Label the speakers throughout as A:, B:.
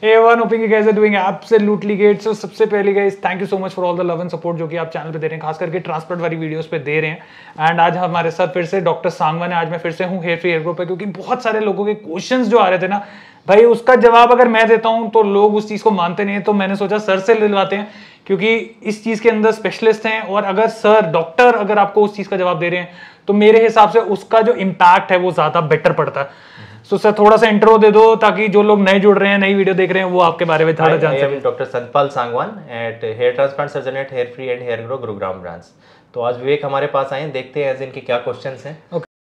A: Hey everyone, hoping you guys are doing absolutely great. So सबसे पहले guys, thank you so much for all the love and support जो कि आप channel पे दे रहे हैं, खास करके ट्रांसप्लांट वाली वीडियोस पे दे रहे हैं। एंड आज हमारे साथ फिर से डॉक्टर सांगवान है। आज मैं फिर से हूँ हेयर फ्री हेयर ग्रो पे, क्योंकि बहुत सारे लोगों के क्वेश्चंस जो आ रहे थे ना भाई, उसका जवाब अगर मैं देता हूँ तो लोग उस चीज को मानते नहीं है, तो मैंने सोचा सर से दिलवाते हैं, क्योंकि इस चीज के अंदर स्पेशलिस्ट हैं। और अगर सर डॉक्टर अगर आपको उस चीज का जवाब दे रहे हैं तो मेरे हिसाब से उसका जो इम्पैक्ट है वो ज्यादा बेटर पड़ता है। सो सर थोड़ा सा इंट्रो दे दो ताकि जो लोग नए जुड़ रहे हैं, नई वीडियो देख रहे हैं, वो आपके बारे में थोड़ा जान सके।
B: Doctor Satpal Sangwan at hair transplant surgeon at Hair Free and Hair Grow Gurugram branch. तो आज विवेक हमारे पास आए, देखते हैं इनके क्या क्वेश्चंस हैं।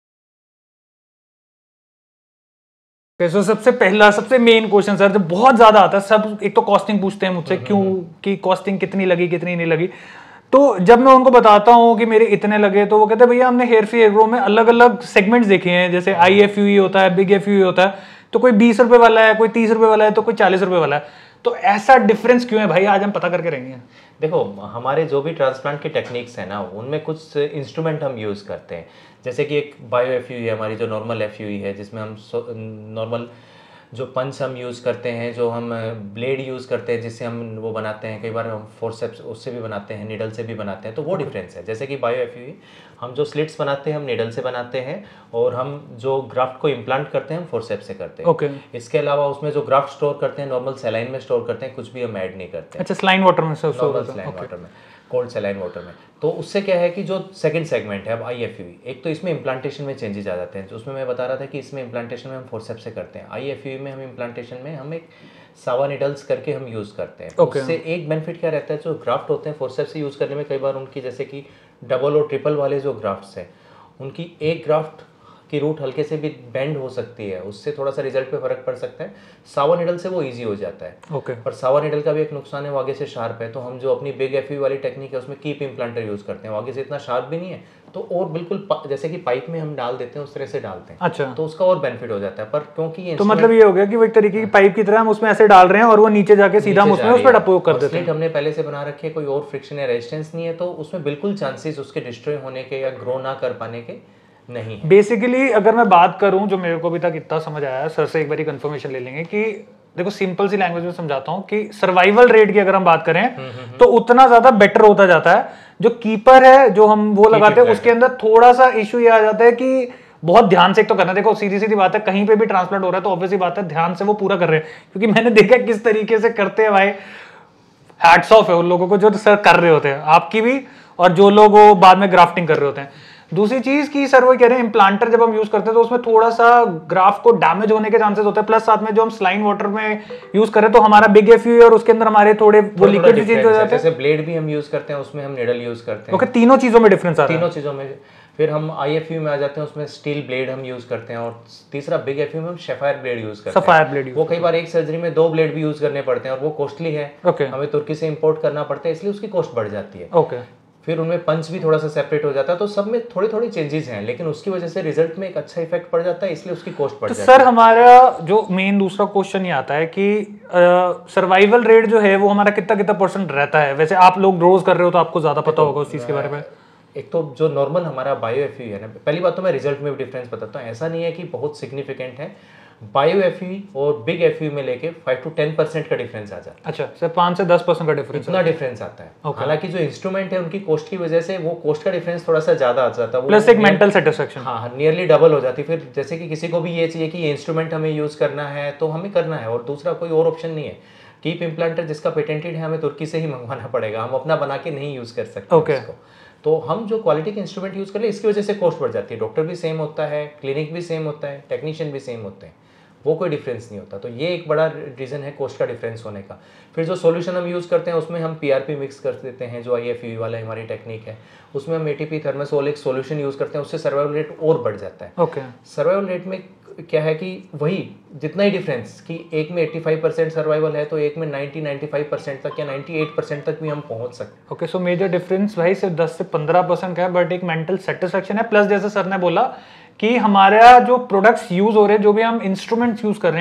A: सो सबसे पहला सबसे मेन क्वेश्चन सर जो बहुत ज्यादा आता है, सब एक तो कॉस्टिंग पूछते हैं मुझसे, क्यों कि कॉस्टिंग कितनी लगी कितनी नहीं लगी। तो जब मैं उनको बताता हूँ कि मेरे इतने लगे, तो वो कहते हैं भैया हमने हेयर फ्री हेयर ग्रो में अलग अलग सेगमेंट्स देखे हैं, जैसे IFUE होता है, बिग FUE होता है, तो कोई 20 रुपए वाला है, कोई 30 रुपए वाला है, तो कोई 40 रुपए वाला है। तो ऐसा डिफरेंस क्यों है भाई, आज हम पता करके रहेंगे।
B: देखो, हमारे जो भी ट्रांसप्लांट की टेक्निक्स है ना, उनमें कुछ इंस्ट्रूमेंट हम यूज़ करते हैं। जैसे कि एक बायो FUE है हमारी, जो नॉर्मल FUE है, जिसमें हम नॉर्मल जो पंच हम यूज़ करते हैं, जो हम ब्लेड यूज़ करते हैं जिससे हम वो बनाते हैं, कई बार हम फोर्सेप्स उससे भी बनाते हैं, नीडल से भी बनाते हैं, तो वो डिफरेंस है। जैसे कि बायो FUE हम जो स्लिट्स बनाते हैं हम नीडल से बनाते हैं, और हम जो ग्राफ्ट को इम्प्लांट करते हैं हम फोर्सेप्स से करते हैं। इसके अलावा उसमें जो ग्राफ्ट स्टोर करते हैं नॉर्मल सलाइन में स्टोर करते हैं, कुछ भी हम ऐड नहीं करते।
A: अच्छा, सलाइन वाटर में
B: नॉर्मल सलाइन वाटर में, कोल्ड सलाइन वाटर में। तो उससे क्या है कि जो सेकंड सेगमेंट है अब IFUE, एक तो इसमें इम्प्लांटेशन में चेंजेस आ जाते हैं। तो उसमें मैं बता रहा था कि इसमें इम्प्लांटेशन में हम फोर्सेप्स से करते हैं, IFUE में हम इम्प्लांटेशन में हम एक सावा निडल्स करके हम यूज़ करते हैं। उससे एक बेनिफिट क्या रहता है, जो ग्राफ्ट होते हैं फोर्सेप्स से यूज़ करने में, कई बार उनकी जैसे कि डबल और ट्रिपल वाले जो ग्राफ्ट्स हैं, उनकी एक ग्राफ्ट की रूट हल्के से भी बेंड हो सकती है, उससे थोड़ा सा रिजल्ट पे फर्क पड़ सकता है। सावा निडल से वो इजी हो जाता है। पर सावा निडल का भी एक नुकसान है, वो आगे से शार्प है। तो हम जो अपनी बिग FUE वाली टेक्निक है उसमें कीप इम्प्लांटर यूज़ करते हैं, वो आगे से इतना शार्प भी नहीं है, तो और बिल्कुल जैसे कि पाइप में हम डाल देते हैं उस तरह से डालते हैं।
A: अच्छा,
B: तो उसका और बेनिफिट हो जाता है। पर क्योंकि ये
A: तो मतलब ये हो गया कि वो एक तरीके की पाइप की तरह हम उसमें ऐसे डाल रहे हैं और वो नीचे जाके सीधा हम उसमें उस पर उपयोग कर देते हैं।
B: हमने पहले से बना रखे, कोई और फ्रिक्शन या रेजिस्टेंस नहीं है, तो उसमें बिल्कुल चांसेस उसके डिस्ट्रॉय होने के या ग्रो ना कर पाने के नहीं।
A: बेसिकली अगर मैं बात करूं, जो मेरे को अभी तक इतना समझ आया, सर से एक बार कंफर्मेशन ले लेंगे कि देखो सिंपल सी लैंग्वेज में समझाता हूं कि सर्वाइवल रेट की अगर हम बात करें तो उतना ज्यादा बेटर होता जाता है। जो कीपर है जो हम वो लगाते हैं उसके अंदर थोड़ा सा इश्यू ये आ जाता है कि बहुत ध्यान से एक तो करना। देखो सीधी सीधी बात है, कहीं पे भी ट्रांसप्लांट हो रहा है तो ऑब्वियसली बात है ध्यान से वो पूरा कर रहे हैं, क्योंकि मैंने देखा किस तरीके से करते हैं भाई। हैट्स ऑफ है उन लोगों को जो सर कर रहे होते हैं, आपकी भी, और जो लोग वो बाद में ग्राफ्टिंग कर रहे होते हैं। दूसरी चीज की सर वो कह रहे हैं इम्प्लांटर जब हम यूज करते हैं तो उसमें थोड़ा सा ग्राफ को डैमेज होने के चांसेस होते हैं, प्लस साथ में जो हम सलाइन वाटर में यूज करें तो हमारा बिग FUE और उसके अंदर हमारे थोड़े वो लिक्विड चेंज हो जाते हैं।
B: जैसे ब्लेड भी हम यूज करते हैं, उसमें हम निडल यूज करते हैं।
A: ओके, तीनों चीजों में डिफरेंस आता है।
B: तीनों चीजों में। फिर हम IFUE में आ जाते हैं, उसमें स्टील ब्लेड हम यूज करते हैं, और तीसरा बिग FUE में हम सफायर ब्लेड यूज करते हैं।
A: सफायर ब्लेड
B: वो कई बार एक सर्जरी में 2 ब्लेड भी यूज करने पड़ते हैं, और वो कॉस्टली है। हमें तुर्की से इंपोर्ट करना पड़ता है, इसलिए उसकी कॉस्ट बढ़ जाती है।
A: ओके,
B: फिर उनमें पंच भी थोड़ा सा सेपरेट हो जाता है। तो सब में थोड़ी थोड़ी चेंजेस हैं, लेकिन उसकी वजह से रिजल्ट में एक अच्छा इफेक्ट पड़ जाता है, इसलिए उसकी कॉस्ट बढ़ जाती है।
A: सर हमारा जो मेन दूसरा क्वेश्चन ये आता है कि सर्वाइवल रेट जो है वो हमारा कितना कितना % रहता है। वैसे आप लोग रोज कर रहे हो तो आपको ज्यादा पता होगा उस चीज के बारे में।
B: एक तो जो नॉर्मल हमारा बायो FUE है ना, पहली बात तो मैं रिजल्ट में भी डिफरेंस बताता हूँ। ऐसा नहीं है कि बहुत सिग्निफिकेंट है, बायो FUE और बिग FUE में लेके 5 to 10% का डिफरेंस आ जाता है।
A: अच्छा सर, 5 से 10% का डिफरेंस,
B: इतना डिफरेंस आता है। हालांकि जो इंस्ट्रूमेंट है उनकी कॉस्ट की वजह से वो कॉस्ट का डिफरेंस थोड़ा सा ज्यादा आ जाता है,
A: प्लस एक मेंटल सेटिस्फेक्शन,
B: हाँ नियरली डबल हो जाती है। फिर जैसे कि किसी को भी ये चाहिए कि ये इंस्ट्रूमेंट हमें यूज करना है तो हमें करना है, और दूसरा कोई और ऑप्शन नहीं है। कीप इम्प्लांटर जिसका पेटेंटेड है हमें तुर्की से ही मंगवाना पड़ेगा, हम अपना बना के नहीं यूज कर सकते उसको। तो हम जो क्वालिटी के इंस्ट्रूमेंट यूज कर ले, इसकी वजह से कॉस्ट बढ़ जाती है। डॉक्टर भी सेम होता है, क्लिनिक भी सेम होता है, टेक्नीशियन भी सेम होते हैं, वो कोई डिफरेंस नहीं होता। तो ये एक बड़ा रीज़न है कॉस्ट का डिफरेंस होने का। फिर जो सॉल्यूशन हम यूज़ करते हैं उसमें हम PRP मिक्स कर देते हैं, जो IFUE वाला हमारी टेक्निक है, उसमें हम ATP थर्मासोल एक सॉल्यूशन यूज़ करते हैं, उससे सर्वाइवल रेट और बढ़ जाता है। सर्वाइवल रेट में क्या है कि वही जितना ही डिफरेंस कि एक में 85% सर्वाइवल है तो एक में 90-95% तक या 98% तक भी हम पहुंच सकते हैं।
A: सो मेजर डिफरेंस भाई सिर्फ 10 से 15% का है, बट एक मेंटल सेटिस्फेक्शन है। प्लस जैसे सर ने बोला कि हमारा जो प्रोडक्ट्स यूज हो रहे हैं, जो भी हम इंस्ट्रूमेंट्स यूज कर रहे हैं,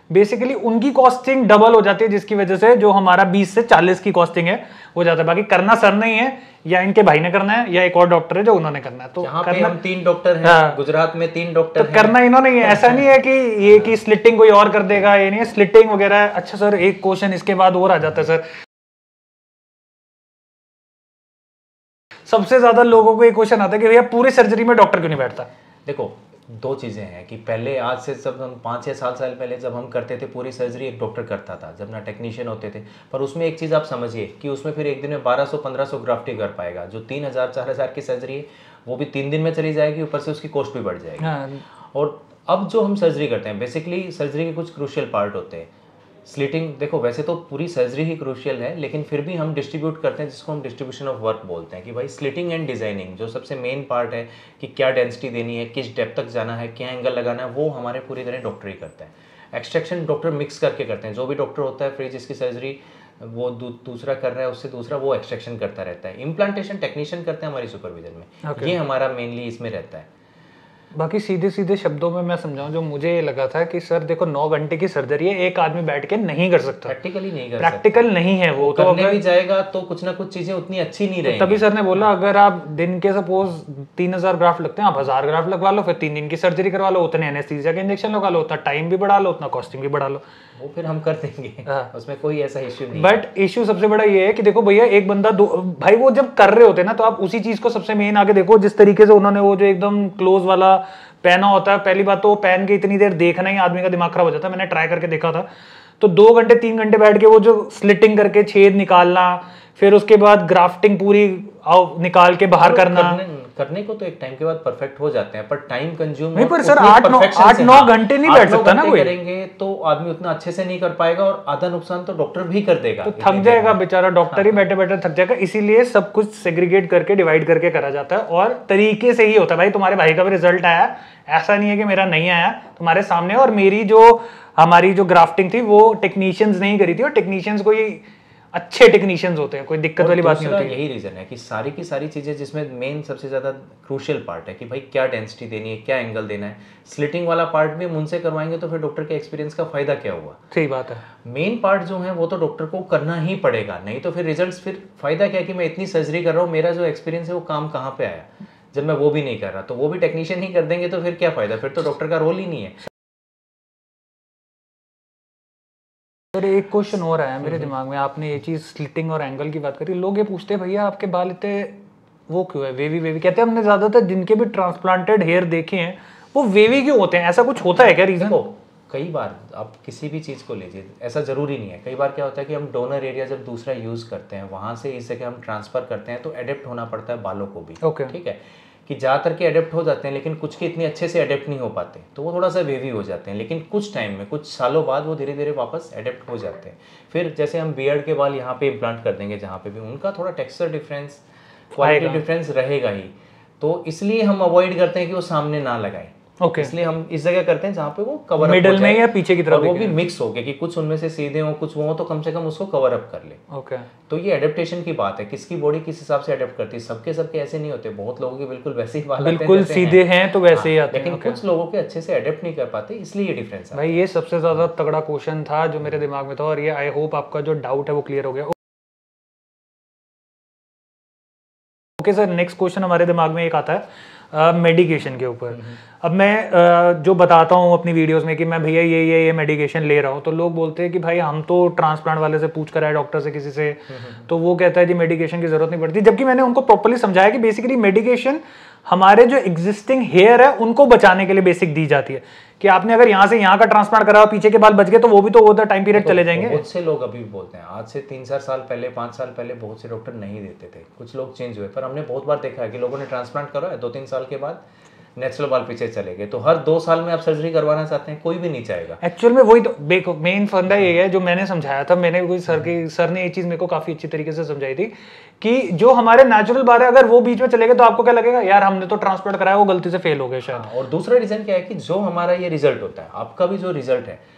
A: बेसिकली उनकी कॉस्टिंग डबल हो जाती है, जिसकी वजह से जो हमारा 20 से 40 की कॉस्टिंग है हो जाता है। बाकी करना सर नहीं है, या इनके भाई ने करना है, या एक और डॉक्टर है जो उन्होंने करना है। तो
B: करना, हम 3 डॉक्टर हैं, गुजरात में 3 डॉक्टर
A: तो करना इन्होंने ही है। ऐसा नहीं है कि ये कि स्लिटिंग कोई और कर देगा, ये नहीं है स्लिटिंग वगैरह। अच्छा सर, एक क्वेश्चन इसके बाद और आ जाता है सर, सबसे ज्यादा लोगों को एक क्वेश्चन आता है कि भैया पूरी सर्जरी में डॉक्टर क्यों नहीं बैठता?
B: देखो, 2 चीज़ें हैं कि पहले, आज से जब हम 5 या 7 साल पहले जब हम करते थे पूरी सर्जरी एक डॉक्टर करता था, जब ना टेक्नीशियन होते थे। पर उसमें एक चीज़ आप समझिए कि उसमें फिर एक दिन में 1200-1500 ग्राफ्ट ही कर पाएगा। जो 3000-4000 की सर्जरी है वो भी 3 दिन में चली जाएगी, ऊपर से उसकी कॉस्ट भी बढ़ जाएगी। और अब जो हम सर्जरी करते हैं, बेसिकली सर्जरी के कुछ क्रूशियल पार्ट होते हैं। स्लिटिंग, देखो वैसे तो पूरी सर्जरी ही क्रूशियल है, लेकिन फिर भी हम डिस्ट्रीब्यूट करते हैं, जिसको हम डिस्ट्रीब्यूशन ऑफ वर्क बोलते हैं। कि भाई स्लिटिंग एंड डिजाइनिंग जो सबसे मेन पार्ट है कि क्या डेंसिटी देनी है, किस डेप्थ तक जाना है, क्या एंगल लगाना है, वो हमारे पूरी तरह डॉक्टर ही करते हैं। एक्सट्रैक्शन डॉक्टर मिक्स करके करते हैं। जो भी डॉक्टर होता है, फिर जिसकी सर्जरी वो दूसरा कर रहा है, उससे दूसरा वो एक्सट्रैक्शन करता रहता है। इम्प्लांटेशन टेक्नीशियन करते हैं हमारी सुपरविजन में। ये हमारा मेनली इसमें रहता है।
A: बाकी सीधे सीधे शब्दों में मैं समझाऊं, जो मुझे लगा था कि सर देखो 9 घंटे की सर्जरी है, एक आदमी बैठ के नहीं कर सकता,
B: प्रैक्टिकली नहीं कर
A: प्रैक्टिकल नहीं है वो। तो
B: करने भी जाएगा तो कुछ ना कुछ चीजें उतनी अच्छी नहीं रहेंगी।
A: तभी सर ने बोला अगर आप दिन के सपोज 3000 ग्राफ्ट लगते हैं, आप 1000 ग्राफ्ट लगवा लो, फिर 3 दिन की सर्जरी करवा लो, उतने एनेस्थीसिया के इंजेक्शन लगा लो, उतना टाइम भी बढ़ा लो, उतना कॉस्टिंग भी बढ़ा लो,
B: वो फिर हम कर देंगे। उसमें कोई ऐसा इश्यू नहीं।
A: बट इश्यू सबसे बड़ा ये है कि देखो भैया, एक बंदा भाई वो जब कर रहे होते हैं ना, तो आप उसी चीज को सबसे मेन आगे देखो। जिस तरीके से उन्होंने वो जो एकदम क्लोज वाला पहना होता है, पहली बात तो पहन के इतनी देर देखना ही आदमी का दिमाग खराब हो जाता है। मैंने ट्राई करके देखा था, तो 2 घंटे 3 घंटे बैठ के वो जो स्लिटिंग करके छेद निकालना, फिर उसके बाद ग्राफ्टिंग पूरी निकाल के बाहर
B: करने को तो एक टाइम के बाद परफेक्ट हो जाते हैं, पर टाइम कंज्यूम
A: नहीं। पर सर 8-9 घंटे नहीं बैठ सकता ना कोई।
B: करेंगे तो आदमी उतना अच्छे से नहीं कर पाएगा, और आधा नुकसान तो डॉक्टर भी कर देगा।
A: तो थक जाएगा बेचारा डॉक्टर ही बैठे बैठे थक जाएगा। इसीलिए सब कुछ सेग्रीगेट करके डिवाइड करके करा जाता है, और तरीके से ही होता है। भाई तुम्हारे भाई का भी रिजल्ट आया, ऐसा नहीं है कि मेरा नहीं आया, तुम्हारे सामने। और मेरी जो हमारी जो ग्राफ्टिंग थी वो टेक्नीशियंस नहीं करी थी, और टेक्नीशियंस कोई अच्छे टेक्नीशियंस होते हैं, कोई दिक्कत वाली बात नहीं होती।
B: यही रीजन है कि सारी की सारी चीजें, जिसमें मेन सबसे ज्यादा क्रूशियल पार्ट है कि भाई क्या डेंसिटी देनी है, क्या एंगल देना है। स्लिटिंग वाला पार्ट भी हम उनसे करवाएंगे तो फिर डॉक्टर के एक्सपीरियंस का फायदा क्या हुआ?
A: सही बात है।
B: मेन पार्ट जो है वो तो डॉक्टर को करना ही पड़ेगा, नहीं तो फिर रिजल्ट, फिर फायदा क्या कि मैं इतनी सर्जरी कर रहा हूँ, मेरा जो एक्सपीरियंस है वो काम कहाँ पे आया जब मैं वो भी नहीं कर रहा। तो वो भी टेक्नीशियन ही कर देंगे तो फिर क्या फायदा? फिर तो डॉक्टर का रोल ही नहीं है।
A: सर एक क्वेश्चन और आया मेरे दिमाग में, आपने ये चीज स्लिटिंग और एंगल की बात करी। लोग ये पूछते हैं भैया आपके बाल इतने वो क्यों है, वेवी वेवी कहते हैं। हमने ज्यादातर जिनके भी ट्रांसप्लांटेड हेयर देखे हैं वो वेवी क्यों होते हैं? ऐसा कुछ होता है क्या रीजन?
B: कई बार आप किसी भी चीज़ को लीजिए, ऐसा ज़रूरी नहीं है। कई बार क्या होता है कि हम डोनर एरिया जब दूसरा यूज़ करते हैं, वहाँ से इस जगह हम ट्रांसफ़र करते हैं, तो एडेप्ट होना पड़ता है बालों को भी। ठीक है, कि ज़्यादातर के अडेप्ट हो जाते हैं, लेकिन कुछ के इतने अच्छे से अडेप्ट नहीं हो पाते, तो वो थोड़ा सा वेवी हो जाते हैं। लेकिन कुछ टाइम में, कुछ सालों बाद वो धीरे धीरे वापस अडेप्ट हो जाते हैं। फिर जैसे हम बियर्ड के बाल यहाँ पे इम्प्लांट कर देंगे, जहाँ पे भी उनका थोड़ा टेक्सचर डिफरेंस, क्वालिटी डिफरेंस रहेगा ही। तो इसलिए हम अवॉइड करते हैं कि वो सामने ना लगाएं। इसलिए हम इस जगह करते हैं जहाँ पे वो कवर
A: मिडल में या पीछे की तरफ,
B: वो भी मिक्स हो गया कि कुछ उनमें से सीधे हो, कुछ वो हो, तो कम से कम उसको कवर अप कर ले। तो ये एडेप्टेशन की बात है, किसकी बॉडी किस हिसाब से अडेप्ट करती है। सबके ऐसे नहीं होते, बहुत लोगों के बिल्कुल वैसे ही बाल
A: बिल्कुल सीधे हैं तो वैसे ही आते हैं,
B: लेकिन कुछ लोगों के अच्छे से अडेप्ट नहीं कर पाते, इसलिए ये डिफरेंस है।
A: भाई ये सबसे ज्यादा तगड़ा क्वेश्चन था जो मेरे दिमाग में था, और ये आई होप आपका जो डाउट है वो क्लियर हो गया। ओके सर, नेक्स्ट क्वेश्चन हमारे दिमाग में एक आता है मेडिकेशन के ऊपर। अब मैं जो बताता हूँ अपनी वीडियोस में कि मैं भैया ये मेडिकेशन ले रहा हूँ, तो लोग बोलते हैं कि भाई हम तो ट्रांसप्लांट वाले से पूछ कर आए, डॉक्टर से, किसी से, तो वो कहता है जी मेडिकेशन की जरूरत नहीं पड़ती। जबकि मैंने उनको प्रॉपर्ली समझाया कि बेसिकली मेडिकेशन हमारे जो एग्जिस्टिंग हेयर है उनको बचाने के लिए बेसिक दी जाती है, कि आपने अगर यहाँ से यहाँ का ट्रांसप्लांट करा, पीछे के बाल बच गए, तो वो भी तो होता टाइम पीरियड चले जाएंगे।
B: बहुत से लोग अभी भी बोलते हैं, आज से 3-4 साल पहले, 5 साल पहले बहुत से डॉक्टर नहीं देते थे, कुछ लोग चेंज हुए, पर हमने बहुत बार देखा है कि लोगों ने ट्रांसप्लांट करा है, 2-3 साल के बाद नेचुरल बाल पीछे चले गए। तो हर 2 साल में आप सर्जरी करवाना चाहते हैं, कोई भी नहीं चाहेगा।
A: एक्चुअल में वही तो मेन फंडा ये है जो मैंने समझाया था। मैंने कोई सर ने ये चीज मेरे को काफी अच्छी तरीके से समझाई थी कि जो हमारे नेचुरल बाल है, अगर वो बीच में चले गए तो आपको क्या लगेगा, यार हमने तो ट्रांसप्लांट कराया, वो गलती से फेल हो गया शायद।
B: और दूसरा रीजन क्या है कि जो हमारा ये रिजल्ट होता है, आपका भी जो रिजल्ट है,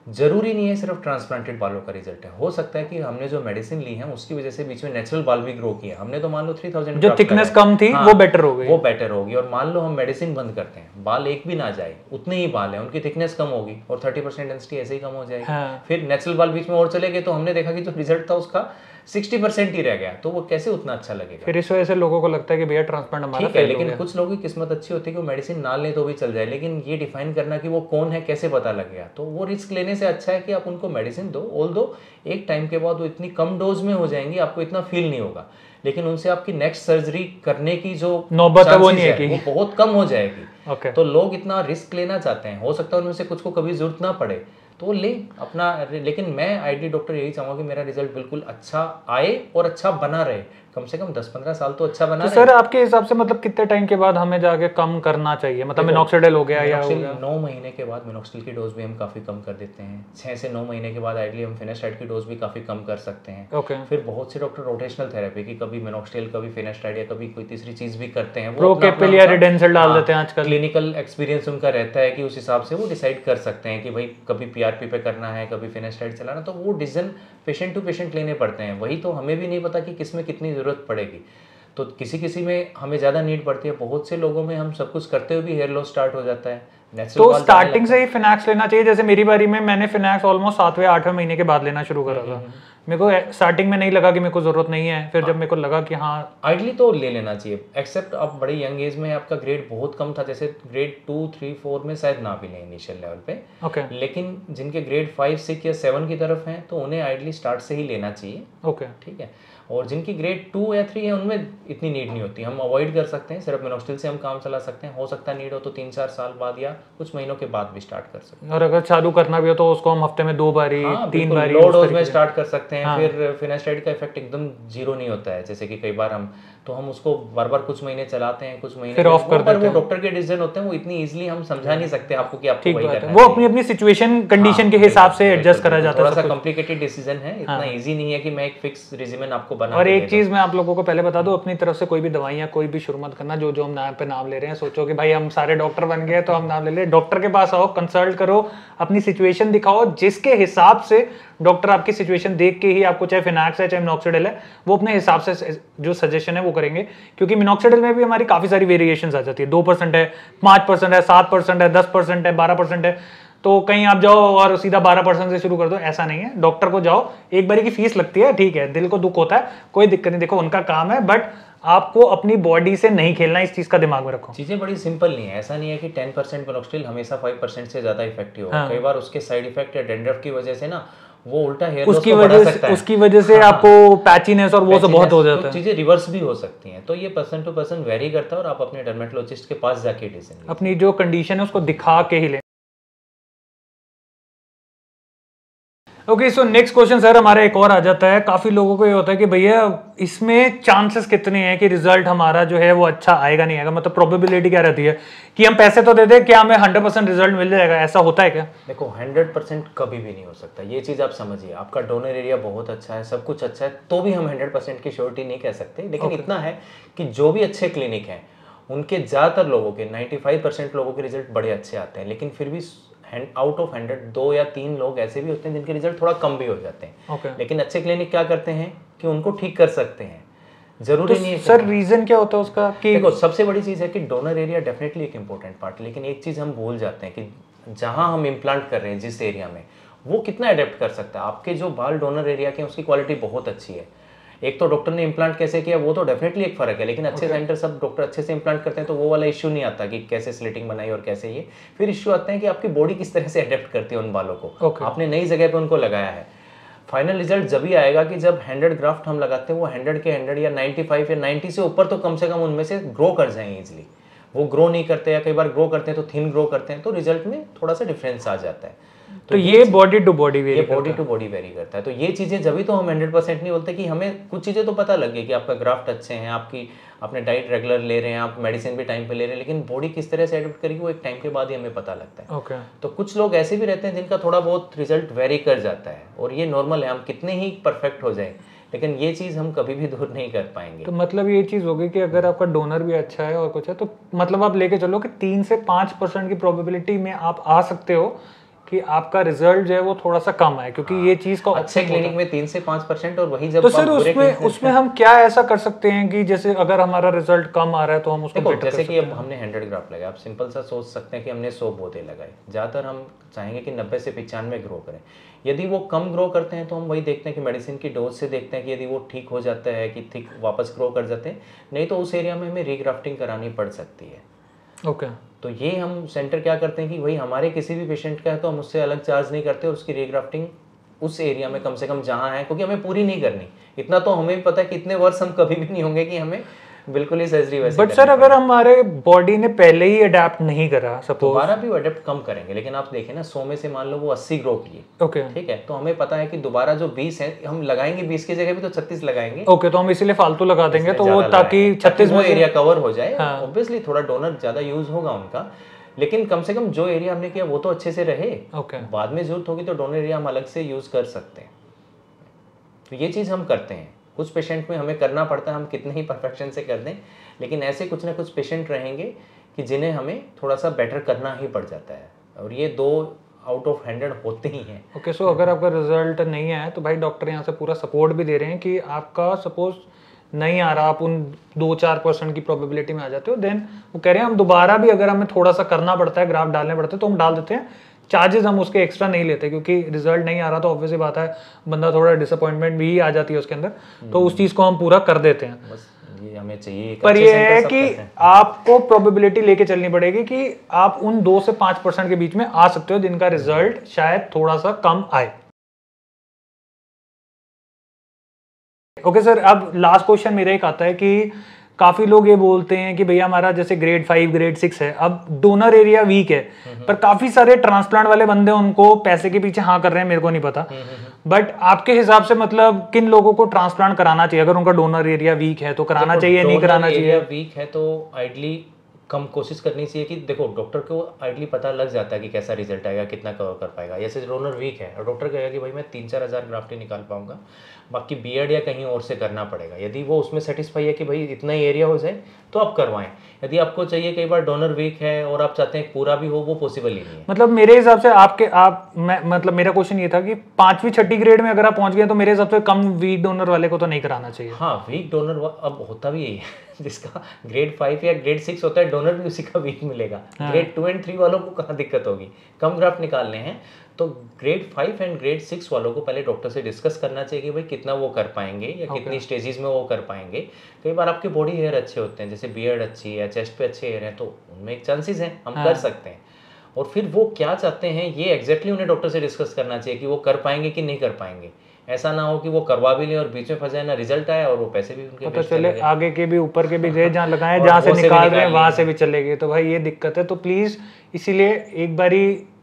B: जरूरी नहीं है सिर्फ ट्रांसप्लांटेड बालों का रिजल्ट है, हो सकता है कि हमने जो मेडिसिन ली है उसकी वजह से बीच में नेचुरल बाल भी ग्रो किया, हमने तो मान लो 3000
A: जो थिकनेस कम थी वो बेटर हो गई,
B: वो बेटर होगी। और मान लो हम मेडिसिन बंद करते हैं, बाल एक भी ना जाए, उतने ही बाल हैं, उनकी थिकनेस कम होगी और 30% डेंसिटी ऐसे ही कम हो जाएगी। फिर नेचुरल बाल बीच में और चले गए तो हमने देखा कि जो रिजल्ट था उसका 60% ही रह गया, तो वो कैसे उतना अच्छा लगेगा।
A: फिर इस वजह से लोगों को लगता है कि भैया ट्रांसप्लांट हमारा
B: ठीक है, लेकिन कुछ लोगों की किस्मत अच्छी होती है कि वो मेडिसिन ना लें तो भी चल जाए, लेकिन ये डिफाइन करना कि वो कौन है कैसे पता लगेगा, तो वो रिस्क लेने से अच्छा है कि आप उनको मेडिसिन दो। ऑल्दो एक टाइम के बाद वो इतनी कम डोज में हो जाएंगी, आपको इतना फील नहीं होगा, लेकिन उनसे आपकी नेक्स्ट सर्जरी करने की जो
A: नौबत है वो नहीं है
B: वो बहुत कम हो जाएगी।
A: okay.
B: तो लोग इतना रिस्क लेना चाहते हैं, हो सकता है उनमें से कुछ को कभी जरूरत ना पड़े तो ले अपना, लेकिन मैं आईडी डॉक्टर यही चाहूंगा कि मेरा रिजल्ट बिल्कुल अच्छा आए और अच्छा बना रहे, कम से कम 10-15 साल तो अच्छा बना
A: रहे। सर आपके हिसाब से मतलब कितने टाइम के बाद हमें जाके कम करना चाहिए, मतलब मिनॉक्सिडिल हो गया या
B: 9 महीने के बाद मिनॉक्सिडिल की डोज भी हम काफी कम कर देते हैं, 6 से 9 महीने के बाद आइडली हम फिनेस्टाइड की डोज भी काफी कम कर सकते हैं। फिर बहुत से डॉक्टर रोटेशनल थेरेपी की कभी मिनॉक्सिडिल कभी फिनेस्टाइड या कभी कोई तीसरी चीज भी करते हैं,
A: प्रोकेपिल या रिडेंसिल डाल देते हैं आजकल।
B: क्लिनिकल एक्सपीरियंस उनका रहता है कि उस हिसाब से वो डिसाइड कर सकते हैं कि भाई कभी पीआरपी पे करना है कभी फिनेस्टाइड चलाना, तो वो डिसीजन पेशेंट टू पेशेंट लेने पड़ते हैं। वही तो हमें भी नहीं पता कि किस में कितनी ज़रूरत पड़ेगी, तो किसी में हमें ज़्यादा नीड पड़ती है, बहुत से लोगों में हम सब कुछ करते हुए भी हेयर लॉस स्टार्ट हो जाता है।
A: तो स्टार्टिंग से ही फिनैक्स लेना चाहिए, जैसे मेरी बारी में मैंने फिनैक्स ऑलमोस्ट 7वें-8वें महीने के बाद लेना शुरू करा था। मेरे को स्टार्टिंग में नहीं लगा कि मेरे को जरूरत नहीं है, फिर जब मेरे को लगा कि हाँ
B: आइडली तो ले लेना चाहिए, एक्सेप्ट आप बड़े यंग एज में आपका ग्रेड बहुत कम था, जैसे ग्रेड 2, 3, 4 में शायद ना भी लें इनिशियल लेवल पे। लेकिन जिनके ग्रेड 5, 6 या 7 की तरफ हैं तो उन्हें आइडली स्टार्ट से ही लेना चाहिए। ठीक है, और जिनकी ग्रेड 2 या 3 है उनमें इतनी नीड नहीं होती, हम अवॉइड कर सकते हैं, सिर्फ मिनॉक्सिडिल से हम काम चला सकते हैं। हो सकता है नीड हो तो 3-4 साल बाद या कुछ महीनों के बाद भी स्टार्ट कर सकते हैं,
A: और अगर चालू करना भी हो तो उसको हम हफ्ते में 2 बारी 3 बारी
B: लो डोज में स्टार्ट कर सकते हैं। फिर फिनेस्टाइड का इफेक्ट एकदम जीरो नहीं होता है, जैसे कि कई बार हम उसको बार बार कुछ महीने चलाते हैं, कुछ महीने
A: फिर ऑफ कर देते हैं।
B: वो डॉक्टर के डिसीजन होते हैं, वो इतनी इजीली हम समझा नहीं सकते आपको कि आपको वही करना है।
A: वो अपनी अपनी सिचुएशन कंडीशन के हिसाब से एडजस्ट करा जाता है।
B: थोड़ा सा कॉम्प्लिकेटेड डिसीजन है, इतना इजी नहीं है कि मैं एक फिक्स रेजिमेन आपको बना।
A: और एक चीज मैं आप लोगों को पहले बता दूं, अपनी तरफ से कोई भी दवाइयां कोई भी शुरू मत करना, जो हम नाम पे नाम ले रहे हैं सोचो कि भाई हम सारे डॉक्टर बन गए तो हम नाम ले ले। डॉक्टर के पास आओ, कंसल्ट करो, अपनी सिचुएशन दिखाओ, जिसके हिसाब से डॉक्टर आपकी सिचुएशन देख के ही आपको, चाहे फिनैक्स है चाहे मिनॉक्सिडिल है, वो अपने हिसाब से जो सजेशन है वो करेंगे। क्योंकि मिनॉक्सिडिल में भी हमारी काफी सारी वेरिएशंस आ जाती है, 2% है, 5% है, 7% है, 10% है, 12% है। तो कहीं आप जाओ और सीधा 12% से शुरू कर दो, ऐसा नहीं है। डॉक्टर को जाओ, एक बारी की फीस लगती है, ठीक है, दिल को दुख होता है, कोई दिक्कत नहीं, देखो उनका काम है, बट आपको अपनी बॉडी से नहीं खेलना, इस चीज का दिमाग में रखो।
B: चीजें बड़ी सिंपल नहीं है, ऐसा नहीं है कि 10% मिनॉक्सिडिल हमेशा 5% से ज्यादा इफेक्टिव होगा। कई बार उसके साइड इफेक्ट या डैंड्रफ की वजह से ना वो उल्टा हेयर लॉस को बढ़ा सकता है,
A: उसकी वजह से आपको पैचीनेस और वो सब बहुत हो जाता है,
B: चीजें रिवर्स भी हो सकती हैं। तो ये पर्सन टू पर्सन वेरी करता है, और आप अपने डर्मेटोलॉजिस्ट के पास जाके डिसीजन
A: अपनी जो कंडीशन है उसको दिखा के ही लें। Okay, so next question sir हमारा एक और आ जाता है। काफी लोगों को ये होता है कि भैया इसमें चांसेस कितने हैं कि रिजल्ट हमारा जो है वो अच्छा आएगा नहीं आएगा, मतलब प्रोबेबिलिटी क्या रहती है कि हम पैसे तो दे दें, क्या हमें 100% रिजल्ट मिल जाएगा, ऐसा होता है क्या?
B: देखो 100% कभी भी नहीं हो सकता, ये चीज़ आप समझिए। आपका डोनर एरिया बहुत अच्छा है, सब कुछ अच्छा है, तो भी हम 100% की श्योरिटी नहीं कह सकते। लेकिन इतना है कि जो भी अच्छे क्लिनिक हैं उनके ज़्यादातर लोगों के 95% लोगों के रिजल्ट बड़े अच्छे आते हैं, लेकिन फिर भी आउट ऑफ 100 2 या 3 लोग ऐसे भी होते हैं जिनके रिजल्ट थोड़ा कम भी हो जाते हैं। लेकिन अच्छे क्लिनिक क्या करते हैं कि उनको ठीक कर सकते हैं, जरूरी नहीं है।
A: सर रीजन क्या होता है उसका? कि
B: देखो सबसे बड़ी चीज़ है कि डोनर एरिया डेफिनेटली एक इंपॉर्टेंट पार्ट, लेकिन एक चीज़ हम भूल जाते हैं कि जहाँ हम इम्प्लांट कर रहे हैं जिस एरिया में, वो कितना अडेप्ट कर सकता है। आपके जो बाल डोनर एरिया के उसकी क्वालिटी बहुत अच्छी है। एक तो डॉक्टर ने इम्प्लांट कैसे किया वो तो डेफिनेटली एक फर्क है, लेकिन अच्छे सेंटर सब डॉक्टर अच्छे से इम्प्लांट करते हैं तो वो वाला इश्यू नहीं आता कि कैसे स्लिटिंग बनाई और कैसे ये। फिर इश्यू आता है कि आपकी बॉडी किस तरह से अडेप्ट करती है उन बालों को। आपने नई जगह पे उनको लगाया है। फाइनल रिजल्ट जब ही आएगा कि जब 100 ग्राफ्ट हम लगाते हैं वो 100 के 100 या 95 या 90 से ऊपर तो कम से कम उनमें से ग्रो कर जाएंगे इजिली। वो ग्रो नहीं करते या कई बार ग्रो करते हैं तो थिन ग्रो करते हैं, तो रिजल्ट में थोड़ा सा डिफरेंस आ जाता है।
A: तो ये बॉडी टू बॉडी वेरी
B: करता है। तो ये चीज़ें जब भी तो हम 100% नहीं बोलते कि हमें कुछ चीज़ें तो पता लग गई कि आपका ग्राफ्ट अच्छे हैं, आपकी आपने डाइट रेगुलर ले रहे हैं, आप मेडिसिन भी टाइम पे ले रहे हैं, लेकिन बॉडी किस तरह से एडप्ट करेगी वो एक टाइम के बाद ही हमें पता लगता है। तो कुछ लोग ऐसे भी रहते हैं जिनका थोड़ा बहुत रिजल्ट वेरी कर जाता है, और ये नॉर्मल है, हम कितने ही परफेक्ट हो जाए लेकिन ये चीज़ हम कभी भी दूर नहीं कर पाएंगे।
A: तो मतलब ये चीज़ होगी कि अगर आपका डोनर भी अच्छा है और कुछ है तो मतलब आप लेके चलो कि 3 से 5% की प्रोबेबिलिटी में आप आ सकते हो कि आपका रिजल्ट जो है वो थोड़ा सा कम है, क्योंकि ये चीज का
B: अच्छे क्लिनिक में 3 से 5%, और वही जब
A: तो सर उसमें हम क्या ऐसा कर सकते हैं कि जैसे अगर हमारा रिजल्ट कम आ रहा है तो हम उसको बेटर
B: जैसे कि अब हमने 100 ग्राफ लगाया, आप सिंपल सा सोच सकते हैं कि हमने 100 पौधे लगाए, ज़्यादातर हम चाहेंगे कि 90 से 95 ग्रो करें। यदि वो कम ग्रो करते हैं तो हम वही देखते हैं कि मेडिसिन की डोज से देखते हैं कि यदि वो ठीक हो जाता है कि ठीक वापस ग्रो कर जाते हैं, नहीं तो उस एरिया में हमें रीग्राफ्टिंग करानी पड़ सकती है।
A: ओके
B: तो ये हम सेंटर क्या करते हैं कि भाई हमारे किसी भी पेशेंट का है तो हम उससे अलग चार्ज नहीं करते, और उसकी रीग्राफ्टिंग उस एरिया में कम से कम जहाँ है, क्योंकि हमें पूरी नहीं करनी, इतना तो हमें पता है कि इतने वर्ष हम कभी भी नहीं होंगे कि हमें बिल्कुल ही सर्जरी वैसे।
A: बट सर अगर हमारे बॉडी ने पहले ही अडेप्ट नहीं करा, सपोज
B: दोबारा भी अडेप्ट कम करेंगे, लेकिन आप देखें ना 100 में से मान लो वो 80 ग्रो किए,
A: ओके
B: ठीक है, तो हमें पता है कि दोबारा जो 20 है हम लगाएंगे, 20 की जगह भी तो 36 लगाएंगे।
A: ओके तो हम इसीलिए फालतू लगा देंगे तो वो ताकि 36
B: वो एरिया कवर हो जाए। ऑब्वियसली थोड़ा डोनर ज्यादा यूज होगा उनका, लेकिन कम से कम जो एरिया हमने किया वो तो अच्छे से रहे। बाद में जरूरत होगी तो डोनर एरिया हम अलग से यूज कर सकते हैं। तो ये चीज हम करते हैं। कुछ पेशेंट में हमें करना पड़ता है, हम कितने ही परफेक्शन से कर दें, लेकिन ऐसे कुछ ना कुछ पेशेंट रहेंगे कि जिन्हें हमें थोड़ा सा बेटर करना ही पड़ जाता है, और ये 2 आउट ऑफ 100 होते ही हैं।
A: ओके सो अगर आपका रिजल्ट नहीं है तो भाई डॉक्टर यहाँ से पूरा सपोर्ट भी दे रहे हैं कि आपका सपोज नहीं आ रहा, आप उन 2-4% की प्रोबेबिलिटी में आ जाते हो, देन वो कह रहे हैं हम दोबारा भी अगर हमें थोड़ा सा करना पड़ता है, ग्राफ डालने पड़ते हैं तो हम डाल देते हैं, चार्जेस हम उसके एक्स्ट्रा नहीं लेते, क्योंकि रिजल्ट नहीं आ रहा तो ऑब्वियसली बात है बंदा थोड़ा डिसअपॉइंटमेंट भी आ जाती है उसके अंदर, तो उस चीज़ को हम पूरा कर देते हैं।
B: बस ये हमें चाहिए।
A: पर ये है कि आपको प्रोबेबिलिटी लेके चलनी पड़ेगी कि आप उन 2 से 5% के बीच में आ सकते हो जिनका रिजल्ट शायद थोड़ा सा कम आए। ओके सर, अब लास्ट क्वेश्चन मेरा एक आता है कि काफी लोग ये बोलते हैं कि भैया हमारा जैसे ग्रेड 5 ग्रेड 6 है, अब डोनर एरिया वीक है, पर काफी सारे ट्रांसप्लांट वाले बंदे उनको पैसे के पीछे हाँ कर रहे हैं, मेरे को नहीं पता, बट आपके हिसाब से मतलब किन लोगों को ट्रांसप्लांट कराना चाहिए? अगर उनका डोनर एरिया वीक है तो कराना चाहिए, नहीं कराना चाहिए?
B: वीक है तो आइडली कम कोशिश करनी चाहिए कि देखो डॉक्टर को आइडली पता लग जाता है कि कैसा रिजल्ट आएगा, कितना कवर कर पाएगा। जैसे डोनर वीक है और डॉक्टर कहेगा कि भाई मैं 3-4 हज़ार ग्राफ्ट ही निकाल पाऊंगा, बाकी बीएड या कहीं और से करना पड़ेगा। यदि वो उसमें सेटिस्फाई है कि भाई इतना ही एरिया हो जाए तो आप करवाएं। यदि आपको चाहिए, कई बार डोनर वीक है और आप चाहते हैं पूरा भी हो, वो पॉसिबल ही नहीं है।
A: मतलब मेरे हिसाब से मतलब मेरा क्वेश्चन ये था कि 5वीं-6ठी ग्रेड में अगर आप पहुंच गए तो मेरे हिसाब से कम वीक डोनर वाले को तो नहीं कराना चाहिए।
B: हाँ, वीक डोनर अब होता भी यही है जिसका ग्रेड 5 या ग्रेड 6 होता है, डोनर भी उसी का वीक मिलेगा। ग्रेड 2 और 3 वालों को कहाँ दिक्कत होगी, कम ग्राफ्ट निकालने हैं। तो ग्रेड 5 एंड ग्रेड 6 वालों को पहले डॉक्टर से डिस्कस करना चाहिए कि भाई कितना वो कर पाएंगे या कितनी स्टेजेस में वो कर पाएंगे। कई बार आपके बॉडी हेयर अच्छे होते हैं, जैसे बियर्ड अच्छी है, चेस्ट पे अच्छे हेयर हैं, तो उनमें एक चांसेस हैं, हम कर सकते हैं। और फिर वो क्या चाहते हैं ये एग्जैक्टली उन्हें डॉक्टर से डिस्कस करना चाहिए कि वो कर पाएंगे कि नहीं कर पाएंगे। ऐसा ना हो कि वो करवा भी लें और बीच में फंस जाए, ना रिजल्ट आए और वो पैसे भी उनके
A: पता चले आगे के भी ऊपर के भी गए, जहाँ लगाए जहाँ से निकाल रहे हैं वहां से भी चले गए, तो भाई ये दिक्कत है। तो प्लीज इसीलिए एक बारी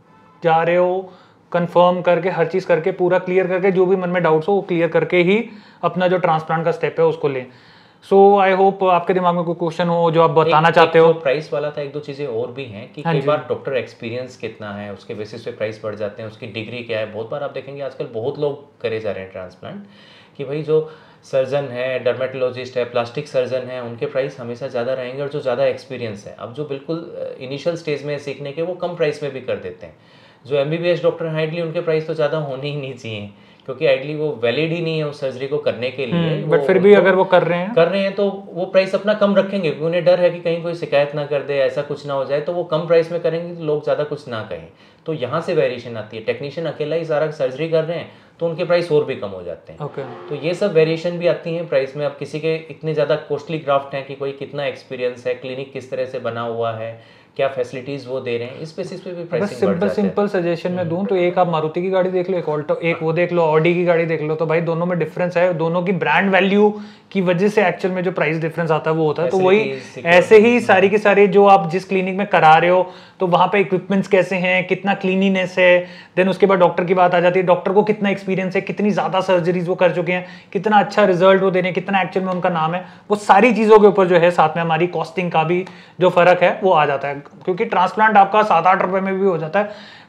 A: जा रहे हो कंफर्म करके, हर चीज करके, पूरा क्लियर करके, जो भी मन में डाउट्स हो वो क्लियर करके ही अपना जो ट्रांसप्लांट का स्टेप है उसको लें। सो आई होप आपके दिमाग में कोई क्वेश्चन हो जो आप बताना चाहते हो।
B: प्राइस वाला था, 1-2 चीजें और भी हैं कि कई बार डॉक्टर एक्सपीरियंस कितना है उसके बेसिस पे प्राइस बढ़ जाते हैं, उसकी डिग्री क्या है। बहुत बार आप देखेंगे आजकल बहुत लोग करे जा रहे हैं ट्रांसप्लांट, कि भाई जो सर्जन है, डर्मेटोलॉजिस्ट है, प्लास्टिक सर्जन है, उनके प्राइस हमेशा ज़्यादा रहेंगे, और जो ज़्यादा एक्सपीरियंस है, अब जो बिल्कुल इनिशियल स्टेज में सीखने के, वो कम प्राइस में भी कर देते हैं। जो MBBS डॉक्टर हैं आइडली उनके प्राइस तो ज़्यादा होने ही नहीं चाहिए, क्योंकि आइडली वो वैलिड ही नहीं है उस सर्जरी को करने के लिए।
A: बट फिर भी अगर वो कर रहे हैं
B: तो वो प्राइस अपना कम रखेंगे, क्योंकि उन्हें डर है कि कहीं कोई शिकायत ना कर दे, ऐसा कुछ ना हो जाए, तो वो कम प्राइस में करेंगे तो लोग ज़्यादा कुछ ना कहें। तो यहाँ से वेरिएशन आती है। टेक्नीशियन अकेला ही सारा सर्जरी कर रहे हैं तो उनके प्राइस और भी कम हो जाते हैं। तो ये सब वेरिएशन भी आती हैं प्राइस में। अब किसी के इतने ज़्यादा कॉस्टली ग्राफ्ट हैं कि कोई कितना एक्सपीरियंस है, क्लिनिक किस तरह से बना हुआ है, क्या फैसिलिटीज वो दे रहे हैं, इस बेसिस पे भी प्राइसिंग बढ़ जाता है।
A: सिंपल सजेशन में दूं तो एक आप मारुति की गाड़ी देख लो, एक वो देख लो, ऑडी की गाड़ी देख लो, तो भाई दोनों में डिफरेंस है। दोनों की ब्रांड वैल्यू की वजह से एक्चुअल में जो प्राइस डिफरेंस आता है वो होता है। तो वही ऐसे ही सारी की सारी जो आप जिस क्लिनिक में करा रहे हो तो वहां पे इक्विपमेंट्स कैसे हैं, कितना क्लीनिनेस है, देन उसके बाद डॉक्टर की बात आ जाती है, डॉक्टर को कितना एक्सपीरियंस है, कितनी ज्यादा सर्जरीज वो कर चुके हैं, कितना अच्छा रिजल्ट वो दे रहे हैं, कितना एक्चुअल में उनका नाम है, वो सारी चीजों के ऊपर जो है साथ में हमारी कॉस्टिंग का भी जो फर्क है वो आ जाता है। क्योंकि ट्रांसप्लांट आपका 7-8 रुपए में भी हो जाता है,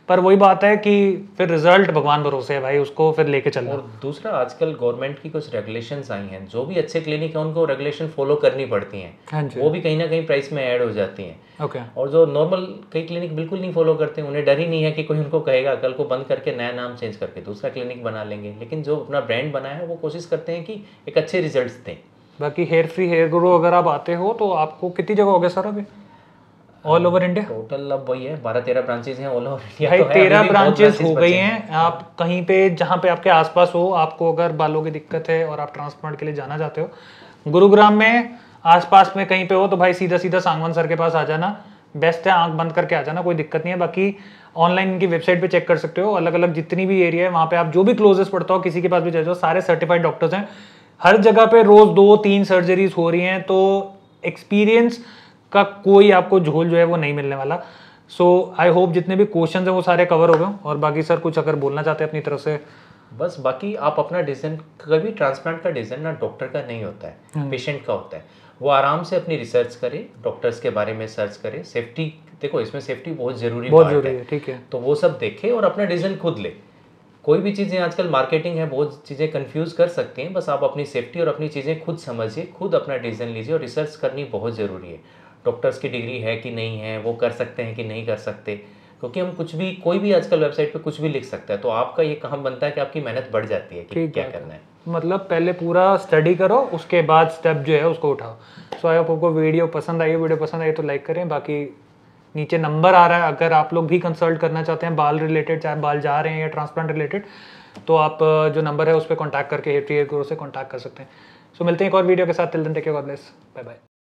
A: पर वही बात है कि फिर रिजल्ट भगवान भरोसे है भाई, उसको फिर लेके चलना।
B: और दूसरा, आजकल गवर्नमेंट की कुछ रेगुलेशंस आई हैं, जो भी अच्छे क्लिनिक हैं उनको रेगुलेशन फॉलो करनी पड़ती हैं।
A: हाँ जी।
B: वो भी कहीं ना कहीं प्राइस में ऐड हो जाती हैं।
A: ओके।
B: और जो नॉर्मल कई क्लिनिक बिल्कुल नहीं फॉलो करते, उन्हें डर ही नहीं है कि कोई उनको कहेगा, कल को बंद करके नया नाम चेंज करके दूसरा क्लिनिक बना लेंगे। लेकिन जो अपना ब्रांड बनाया है वो कोशिश करते हैं कि एक अच्छे रिजल्ट्स दें।
A: बाकी हेयर फ्री हेयर गुरु अगर आप आते हो तो आपको कितनी जगह हो गया सर अभी ऑल ओवर इंडिया?
B: टोटल अब वही है 12-13 ब्रांचेज हैं ऑल ओवर इंडिया।
A: भाई
B: तो है,
A: 13
B: अभी भी बहुत
A: ब्रांचेस
B: branches
A: हो
B: बचे
A: गई
B: हैं।
A: हैं। आप कहीं पे जहाँ पे आपके आसपास हो, आपको अगर बालों की दिक्कत है और आप ट्रांसप्लांट के लिए जाना चाहते हो, गुरुग्राम में आसपास में कहीं पे हो तो भाई सीधा सीधा सांगवान सर के पास आ जाना, बेस्ट है। आंख बंद करके आ जाना, कोई दिक्कत नहीं है। बाकी ऑनलाइन इनकी वेबसाइट पे चेक कर सकते हो, अलग अलग जितनी भी एरिया है वहाँ पे आप जो भी क्लोजेस्ट पड़ता हो किसी के पास भी चले जाओ, सारे सर्टिफाइड डॉक्टर्स हैं। हर जगह पे रोज 2-3 सर्जरीज हो रही हैं, तो एक्सपीरियंस का कोई आपको झोल जो है वो नहीं मिलने वाला। सो आई होप जितने भी क्वेश्चंस हैं वो सारे कवर हो गए। और बाकी सर कुछ अगर बोलना चाहते हैं अपनी तरफ से?
B: बस बाकी आप अपना डिसीजन, कभी ट्रांसप्लांट का डिसीजन ना डॉक्टर का नहीं होता है, पेशेंट का होता है। वो आराम से अपनी रिसर्च करे, डॉक्टर्स के बारे में सर्च करे। सेफ्टी, देखो इसमें सेफ्टी बहुत जरूरी
A: है, ठीक है।
B: तो वो सब देखे और अपना डिसीजन खुद ले। कोई भी चीज़ें आजकल मार्केटिंग है, बहुत चीज़ें कंफ्यूज कर सकती हैं। बस आप अपनी सेफ्टी और अपनी चीज़ें खुद समझिए, खुद अपना डिसीजन लीजिए। और रिसर्च करनी बहुत ज़रूरी है। डॉक्टर्स की डिग्री है कि नहीं है, वो कर सकते हैं कि नहीं कर सकते, क्योंकि हम कुछ भी, कोई भी आजकल वेबसाइट पे कुछ भी लिख सकता है। तो आपका ये काम बनता है कि आपकी मेहनत बढ़ जाती है कि क्या करना है।
A: मतलब पहले पूरा स्टडी करो, उसके बाद स्टेप जो है उसको उठाओ। सो आई होप आपको वीडियो पसंद आई। वीडियो पसंद आई तो लाइक करें। बाकी नीचे नंबर आ रहा है, अगर आप लोग भी कंसल्ट करना चाहते हैं बाल रिलेटेड, चाहे बाल जा रहे हैं या ट्रांसप्लांट रिलेटेड, तो आप जो नंबर है उस पर कॉन्टैक्ट करके हेयर गुरु से कॉन्टैक्ट कर सकते हैं। सो मिलते हैं एक और वीडियो के साथ। Till then take care, God bless, bye bye.